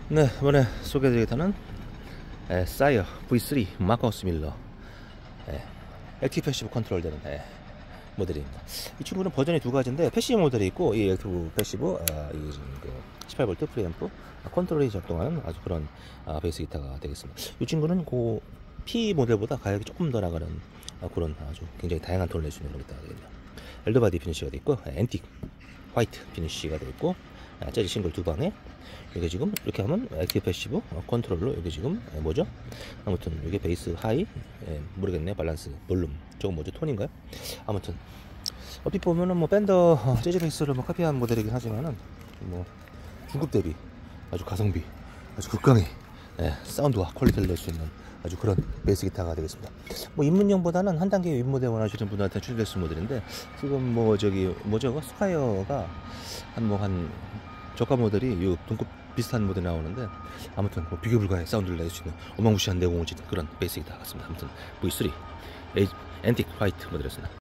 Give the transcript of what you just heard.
네, 이번에 소개해드리겠다는 사이어 V3 마커스 밀러 액티브 패시브 컨트롤 되는 모델입니다. 이 친구는 버전이 두 가지인데 패시브 모델이 있고, 이 액티브 패시브 이게 지금 그 18V 프리앰프 컨트롤이 작동하는 아주 그런 베이스 기타가 되겠습니다. 이 친구는 그 P 모델보다 가격이 조금 더 나가는 그런 아주 굉장히 다양한 톤을 낼 수 있는 그런 기타가 되겠네요. 엘더바디 피니쉬가 되어 있고, 앤틱 화이트 피니쉬가 되어 있고, 재즈 싱글 두 방에 이게 지금 이렇게 하면 액티브 패시브 컨트롤로 이게 지금 뭐죠? 아무튼 이게 베이스 하이 모르겠네요. 밸런스 볼륨 저건 뭐죠? 톤인가요? 아무튼 얼핏 보면은 뭐 밴더 재즈 베이스를 뭐 카피한 모델이긴 하지만은 뭐 중급 대비 아주 가성비 아주 극강의 사운드와 퀄리티를 낼 수 있는 아주 그런 베이스 기타가 되겠습니다. 뭐 입문용보다는 한 단계 윗모델 원하시는 분들한테 추천될 수 있는 모델인데, 지금 뭐 저기 뭐죠? 스콰이어가 한 저가 모델이 이 동급 비슷한 모델이 나오는데, 아무튼 뭐 비교 불가의 사운드를 낼 수 있는 어마무시한 내공을 지닌 그런 베이스 기타 같습니다. 아무튼 V3 앤틱 화이트 모델이었습니다.